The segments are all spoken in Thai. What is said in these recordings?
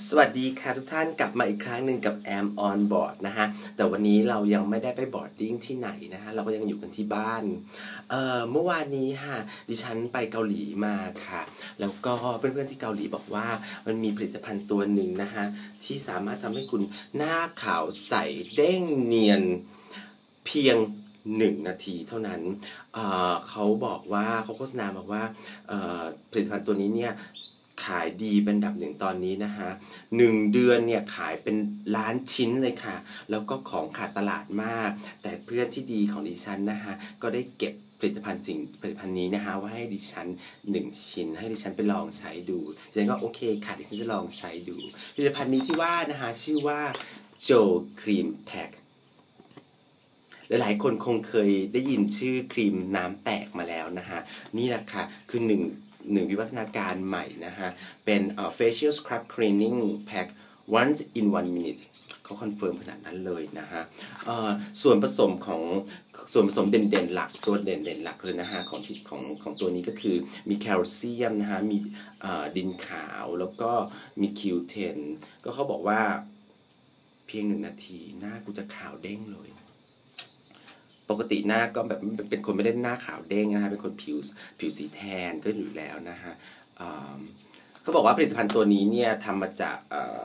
สวัสดีค่ะทุกท่านกลับมาอีกครั้งหนึ่งกับแอมออนบอร์ดนะฮะแต่วันนี้เรายังไม่ได้ไปบอร์ดดิ้งที่ไหนนะฮะเราก็ยังอยู่กันที่บ้านเมื่อวานนี้ค่ะดิฉันไปเกาหลีมาค่ะแล้วก็เพื่อนๆที่เกาหลีบอกว่ามันมีผลิตภัณฑ์ตัวหนึ่งนะฮะที่สามารถทำให้คุณหน้าขาวใสเด้งเนียนเพียง1 นาทีเท่านั้นเขาบอกว่าเขาโฆษณาบอกว่าผลิตภัณฑ์ตัวนี้เนี่ยขายดีเป็นอันดับ1ตอนนี้นะฮะ1 เดือนเนี่ยขายเป็นล้านชิ้นเลยค่ะแล้วก็ของขาดตลาดมากแต่เพื่อนที่ดีของดิฉันนะฮะก็ได้เก็บผลิตภัณฑ์นี้นะฮะว่าให้ดิฉัน1 ชิ้นให้ดิฉันไปลองใช้ดูดิฉันก็โอเคค่ะดิฉันจะลองใช้ดูผลิตภัณฑ์นี้ที่ว่านะฮะชื่อว่าโจครีมแพ็คหลายๆคนคงเคยได้ยินชื่อครีมน้ำแตกมาแล้วนะฮะนี่แหละค่ะคือหนึ่งวิวัฒนาการใหม่นะฮะเป็นfacial scrub cleaning pack once in 1 minute เขาคอนเฟิร์มขนาดนั้นเลยนะฮะส่วนผสมเด่นๆหลักตัวเด่นหลักเลยนะฮะของตัวนี้ก็คือมีแคลเซียมนะฮะมีดินขาวแล้วก็มี Q10 ก็เขาบอกว่าเพียง1 นาทีหน้ากูจะขาวเด้งเลยปกติหน้าก็แบบเป็นคนไม่ได้หน้าขาวเด้งนะฮะเป็นคนผิวสีแทนก็อยู่แล้วนะฮะเขาบอกว่าผลิตภัณฑ์ตัวนี้เนี่ยทำมาจาก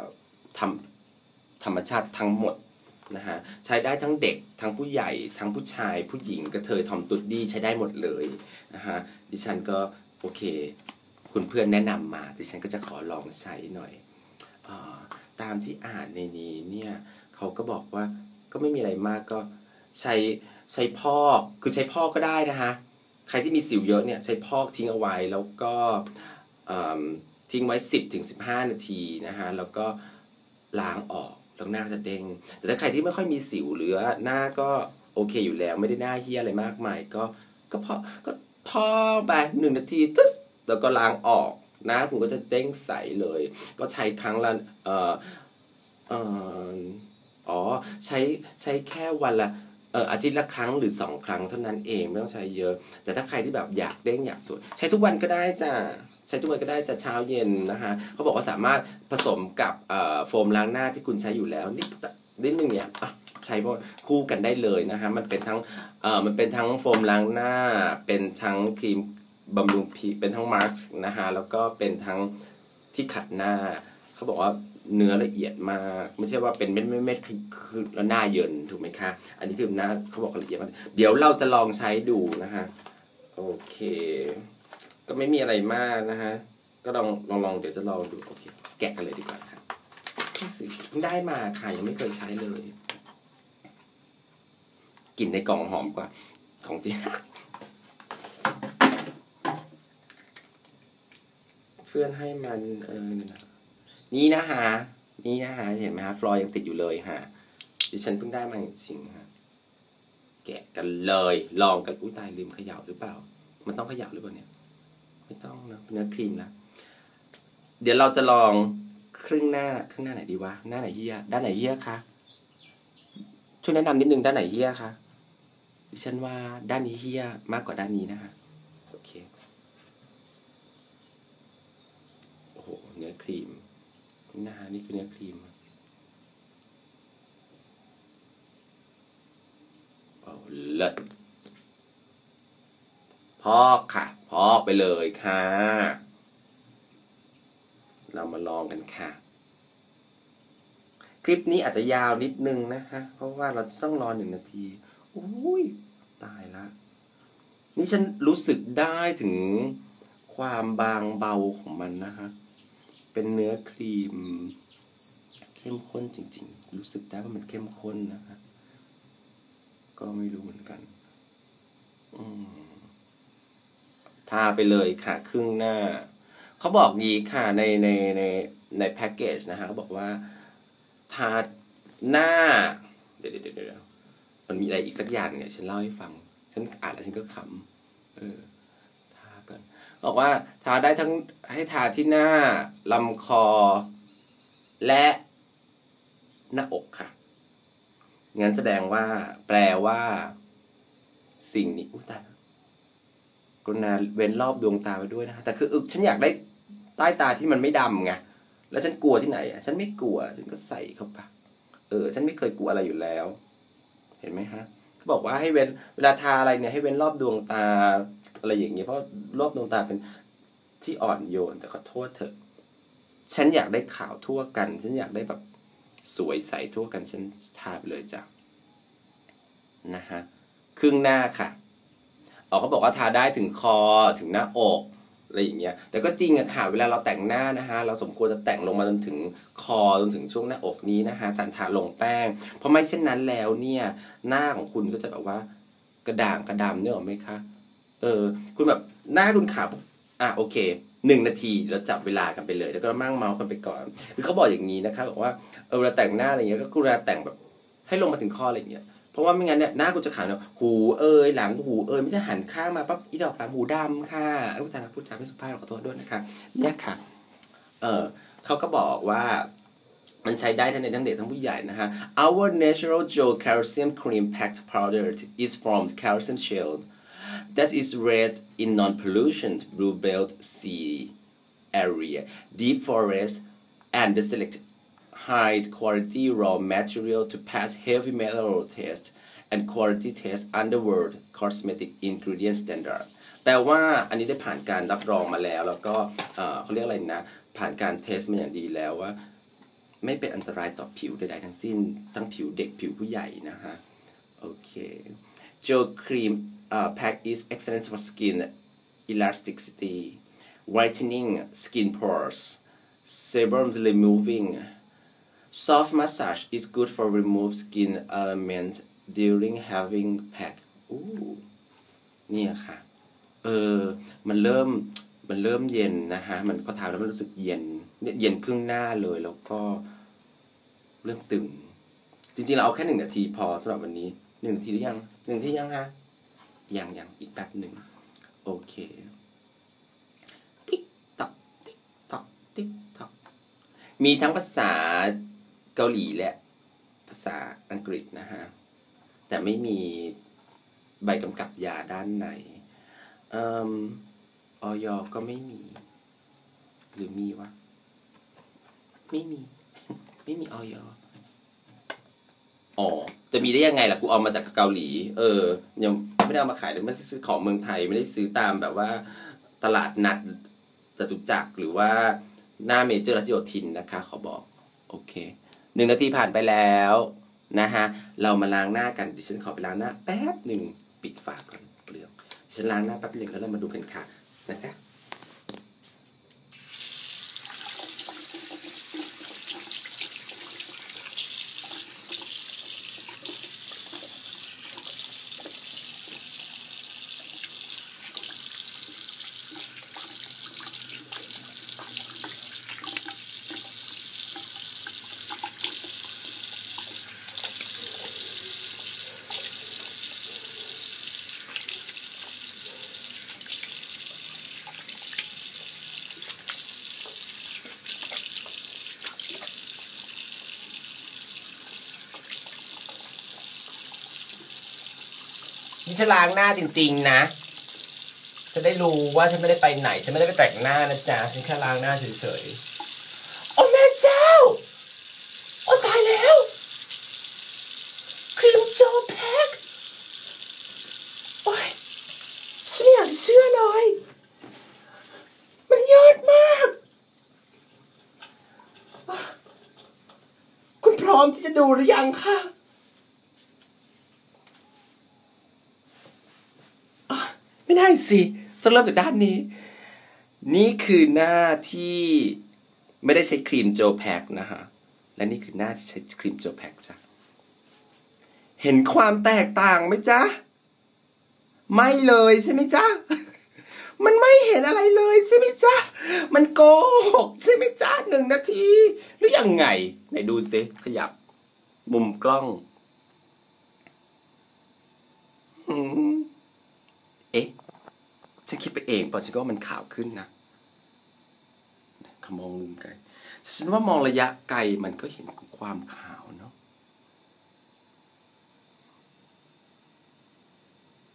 ธรรมชาติทั้งหมดนะฮะใช้ได้ทั้งเด็กทั้งผู้ใหญ่ทั้งผู้ชายผู้หญิงกระเทยทอมตุ๊ดดี้ใช้ได้หมดเลยนะฮะดิฉันก็โอเคคุณเพื่อนแนะนำมาดิฉันก็จะขอลองใช้หน่อยตามที่อ่านในนี้เนี่ยเขาก็บอกว่าก็ไม่มีอะไรมากก็ใช้พอกคือใช้พอกก็ได้นะฮะใครที่มีสิวเยอะเนี่ยใช้พอกทิ้งเอาไว้แล้วก็ทิ้งไว้10-15 นาทีนะฮะแล้วก็ล้างออกแล้วหน้าจะเด้งแต่ถ้าใครที่ไม่ค่อยมีสิวหรือหน้าก็โอเคอยู่แล้วไม่ได้หน้าเหี้ยอะไรมากมายก็พอไป1 นาทีตึ๊ดแล้วก็ล้างออกหน้าคุณก็จะเด้งใสเลยก็ใช้ครั้งละใช้แค่วันละอาทิตย์ละครั้งหรือ2 ครั้งเท่านั้นเองไม่ต้องใช้เยอะแต่ถ้าใครที่แบบอยากเด้งอยากสวยใช้ทุกวันก็ได้จ้ะใช้ทุกวันก็ได้จะเช้าเย็นนะฮะเขาบอกว่าสามารถผสมกับโฟมล้างหน้าที่คุณใช้อยู่แล้วนิดนึงเนี่ยใช้คู่กันได้เลยนะฮะมันเป็นทั้งโฟมล้างหน้าเป็นทั้งครีมบำรุงผิวเป็นทั้งมาสก์นะฮะแล้วก็เป็นทั้งที่ขัดหน้าเขาบอกว่าเนื้อละเอียดมากไม่ใช่ว่าเป็นเม็ดคือแล้วหน้าเยินถูกไหมคะอันนี้คือหน้าเขาบอกละเอียดมากเดี๋ยวเราจะลองใช้ดูนะฮะโอเคก็ไม่มีอะไรมากนะฮะก็ลองเดี๋ยวจะลองดูโอเคแกะกันเลยดีกว่าครับที่ซื้อได้มาค่ะยังไม่เคยใช้เลยกลิ่นในกล่องหอมกว่าของที่เพื่อนให้มันนี่นะฮะเห็นไหมฮะฟลอยยังติดอยู่เลยฮะดิฉันเพิ่งได้มาจริงๆฮะแกะกันเลยลองกันอุ้ยตายลืมเขย่าหรือเปล่ามันต้องเขย่าหรือเปล่าเนี่ยไม่ต้องนะเนื้อครีมแล้วเดี๋ยวเราจะลองครึ่งหน้าไหนดีวะหน้าไหนเฮียด้านไหนเฮียคะช่วยแนะนำนิดนึงด้านไหนเฮียคะดิฉันว่าด้านนี้เฮียมากกว่าด้านนี้นะฮะโอเคโอ้โหเนื้อครีมนะฮะนี่คือเนื้อครีมเลิศพอกค่ะพอกไปเลยค่ะเรามาลองกันค่ะคลิปนี้อาจจะยาวนิดนึงนะฮะเพราะว่าเราต้องรอ1 นาทีอุ้ยตายละนี่ฉันรู้สึกได้ถึงความบางเบาของมันนะฮะเป็นเนื้อครีมเข้มข้นจริงๆรู้สึกได้ว่ามันเข้มข้นนะฮะก็ไม่รู้เหมือนกันทาไปเลยค่ะครึ่งหน้าเขาบอกงี้ค่ะในแพ็กเกจนะฮะเขาบอกว่าทาหน้าเดี๋ยวมันมีอะไรอีกสักอย่างเนี่ยฉันเล่าให้ฟังฉันอ่านแล้วฉันก็ขำทาก่อนบอกว่าทาได้ทั้งให้ทาที่หน้าลำคอและหน้าอกค่ะงั้นแสดงว่าแปลว่าสิ่งนี้อุ๊ยตายกรุณาเว้นรอบดวงตาไปด้วยนะแต่คือฉันอยากได้ใต้ตาที่มันไม่ดำไงแล้วฉันกลัวที่ไหนอ่ะฉันไม่กลัวฉันก็ใส่เข้าไปฉันไม่เคยกลัวอะไรอยู่แล้วเห็นไหมฮะเขาบอกว่าให้เว้นเวลาทาอะไรเนี่ยให้เว้นรอบดวงตาอะไรอย่างเงี้ยเพราะรอบดวงตาเป็นที่อ่อนโยนแต่ขอโทษเถอะฉันอยากได้ขาวทั่วกันฉันอยากได้แบบสวยใสทั่วกันฉันทาไปเลยจ้ะนะฮะครึ่งหน้าค่ะเขาบอกว่าทาได้ถึงคอถึงหน้าอกอะไรอย่างเงี้ยแต่ก็จริงอะค่ะเวลาเราแต่งหน้านะฮะเราสมควรจะแต่งลงมาจนถึงคอจนถึงช่วงหน้าอกนี้นะฮะทาลงแป้งเพราะไม่เช่นนั้นแล้วเนี่ยหน้าของคุณก็จะแบบว่ากระด่างกระดำเนี่ยหรอไหมคะคุณแบบหน้าคุณขาวโอเค1 นาทีแล้วจับเวลากันไปเลยแล้วก็มั่งเมาส์กันไปก่อนคือเขาบอกอย่างนี้นะคะบอกว่าเวลาแต่งหน้าอะไรเงี้ยก็กรุณาแต่งแบบให้ลงมาถึงคออะไรเงี้ยเพราะว่าไม่งั้นเนี่ยหน้าคุณจะขาวเนี่ยหูหลังหูไม่ใช่หันข้างมาปั๊บอีดอกหลังหูดำค่ะผู้ชายพูดจาไม่สุภาพขอโทษด้วยนะคะเนี่ยค่ะเขาก็บอกว่ามันใช้ได้ทั้งในทั้งเด็กทั้งผู้ใหญ่นะฮะ Our natural Joe calcium cream packed powder is from calcium shell that is raised in non-pollution blue belt sea area deep forest and the select high quality raw material to pass heavy metal test and quality test under world cosmetic ingredient standard แปลว่าอันนี้ได้ผ่านการรับรองมาแล้วแล้วก็เขาเรียกอะไรนะผ่านการเทสมาอย่างดีแล้วว่าไม่เป็นอันตรายต่อผิวใดๆทั้งสิ้นทั้งผิวเด็กผิวผู้ใหญ่นะฮะโอเค Gel Cream Pack is excellent for skin elasticity whitening skin pores sebum removing soft massage is good for remove skin elements during having pack เนี่ยค่ะมันเริ่มเย็นนะฮะมันก็ทาแล้วมันรู้สึกเย็นเนี่ยเย็นครึ่งหน้าเลยแล้วก็เริ่มตึงจริงๆเราเอาแค่1 นาทีพอสำหรับวันนี้1 นาทีหรือยัง1 นาทียังฮะยังอีกแป๊บหนึ่งโอเคติ๊กต๊อกติ๊กต๊อกติ๊กต๊อกมีทั้งภาษาเกาหลีและภาษาอังกฤษนะฮะแต่ไม่มีใบกำกับยาด้านในอย.ก็ไม่มีหรือมีวะไม่มี ไม่มีอย.จะมีได้ยังไงล่ะกูเอามาจากเกาหลียังไม่ได้เอามาขายเลยไม่ได้ซื้อของเมืองไทยไม่ได้ซื้อตามแบบว่าตลาดนัดจตุจักรหรือว่าหน้าเมเจอร์รัชโยธินนะคะขอบอกโอเค1 นาทีผ่านไปแล้วนะฮะเรามาล้างหน้ากันดิฉันขอไปล้างหน้าแป๊บหนึ่งปิดฝาก่อนเปลือกฉันล้างหน้าแป๊บหนึ่งแล้วเรามาดูกันค่ะนะจ๊ะนี่ฉันล้างหน้าจริงๆนะจะได้รู้ว่าฉันไม่ได้ไปไหนฉันไม่ได้ไปแต่งหน้านะจ๊ะฉันแค่ล้างหน้าเฉยๆโอ้แม่เจ้าโอ้ตายแล้วครีมโจแพ็คโอ้ยฉันไม่อยากเชื่อเลยมันยอดมากคุณพร้อมที่จะดูหรือยังคะไม่ได้สิต้องเริ่มจากด้านนี้นี่คือหน้าที่ไม่ได้ใช้ครีมโจแพ็คนะฮะและนี่คือหน้าที่ใช้ครีมโจแพ็คจ้ะเห็นความแตกต่างไหมจ๊ะไม่เลยใช่ไหมจ๊ะมันไม่เห็นอะไรเลยใช่ไหมจ๊ะมันโกหกใช่ไหมจ๊ะ1 นาทีหรือยังไงไหนดูสิขยับมุมกล้องฉันคิดไปเองป่ะฉันก็ว่ามันขาวขึ้นนะขมองมุมไกลฉันว่ามองระยะไกลมันก็เห็นความขาวเนาะ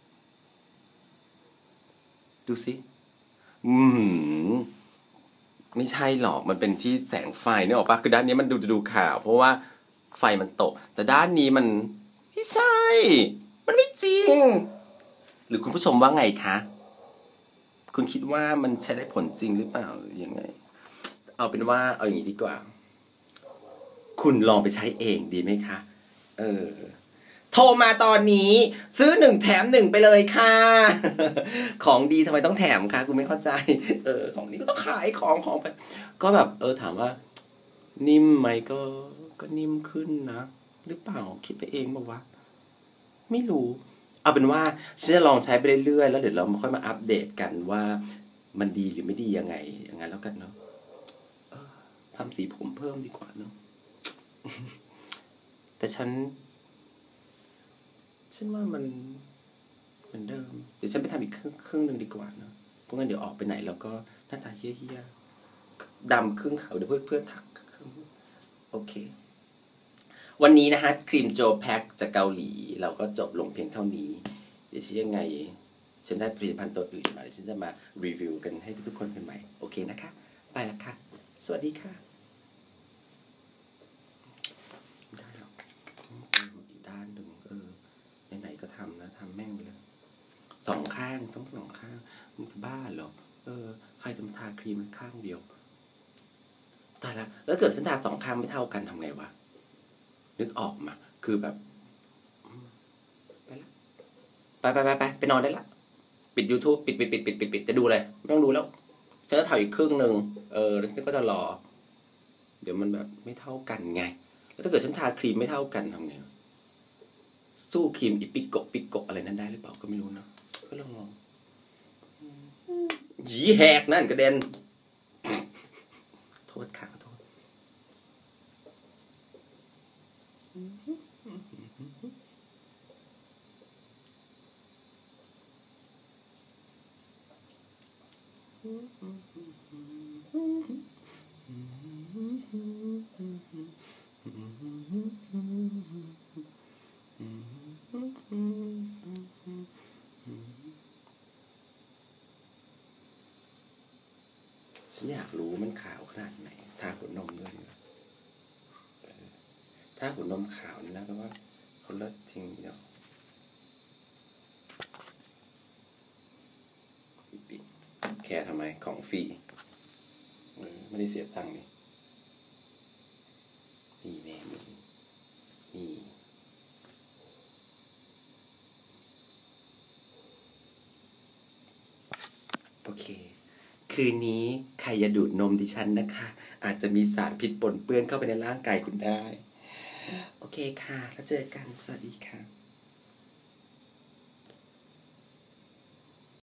ดูสิไม่ใช่หรอกมันเป็นที่แสงไฟนึกออกปะคือด้านนี้มันดูข่าวเพราะว่าไฟมันตกแต่ด้านนี้มันไม่ใช่มันไม่จริงหรือคุณผู้ชมว่าไงคะคุณคิดว่ามันใช้ได้ผลจริงหรือเปล่าหรือยังไงเอาเป็นว่าเอาอย่างนี้ดีกว่าคุณลองไปใช้เองดีไหมคะโทรมาตอนนี้ซื้อ1 แถม 1ไปเลยค่ะ ของดีทำไมต้องแถมคะกูไม่เข้าใจของนี้ก็ต้องขายของไปก็แบบถามว่านิ่มไหมก็นิ่มขึ้นนะหรือเปล่าคิดไปเองบอกว่าไม่รู้เอาเป็นว่าฉันจะลองใช้ไปเรื่อยๆแล้วเดี๋ยวเราค่อยมาอัปเดตกันว่ามันดีหรือไม่ดียังไงอย่างนั้นแล้วกันเนาะทำสีผมเพิ่มดีกว่าเนาะ แต่ฉันว่ามันเหมือนเดิมเดี๋ยวฉันไปทำอีกครึ่งนึงดีกว่าเนาะเพราะงั้นเดี๋ยวออกไปไหนแล้วก็หน้าตาเฮี้ยๆดำครึ่งขาวเดี๋ยวเพื่อนทักโอเควันนี้นะฮะครีมโจแพ็คจากเกาหลีเราก็จบลงเพียงเท่านี้เดี๋ยวยังไงฉันได้ผลิตภัณฑ์ตัวอื่นมาเดี๋ยวฉันจะมารีวิวกันให้ทุกๆคนกันใหม่โอเคนะคะไปแล้วค่ะสวัสดีค่ะได้หรอกอีกด้านหนึ่งไหนๆก็ทำนะทำแม่งเลย2 ข้าง2 ข้างมันบ้าเหรอใครจะมาทาครีมข้างเดียวตายแล้วเกิดฉันทา2 ข้างไม่เท่ากันทำไงวะนึกออกมาคือแบบไปแล้วไปนอนได้ละปิด YouTube ปิดจะดูเลยไม่ต้องดูแล้วฉันจะถ่ายอีกครึ่งนึงแล้วฉันก็จะรอเดี๋ยวมันแบบไม่เท่ากันไงแล้วถ้าเกิดฉันทาครีมไม่เท่ากันทำไงสู้ครีมอีปิโกอะไรนั้นได้หรือเปล่าก็ไม่รู้นะก็ลองหยีแหกนั่นกระเด็นโทษค่ะขอโทษฉันอยากรู้มันขาวขนาดไหนทาหัวนมด้วยถ้าหัวนมขาวนี่นะแปลว่าเขาเลิศจริงเนาะปิดแค่ทำไมของฟรีไม่ได้เสียตังค์นี่แน่นี่โอเคคืนนี้ใครอย่าดูดนมดิฉันนะคะอาจจะมีสารพิษปนเปื้อนเข้าไปในร่างกายคุณได้โอเคค่ะแล้วเจอกันสวัสดีค่ะ